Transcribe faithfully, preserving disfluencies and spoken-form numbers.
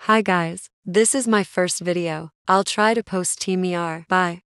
Hi guys, this is my first video. I'll try to post Team E R. Bye.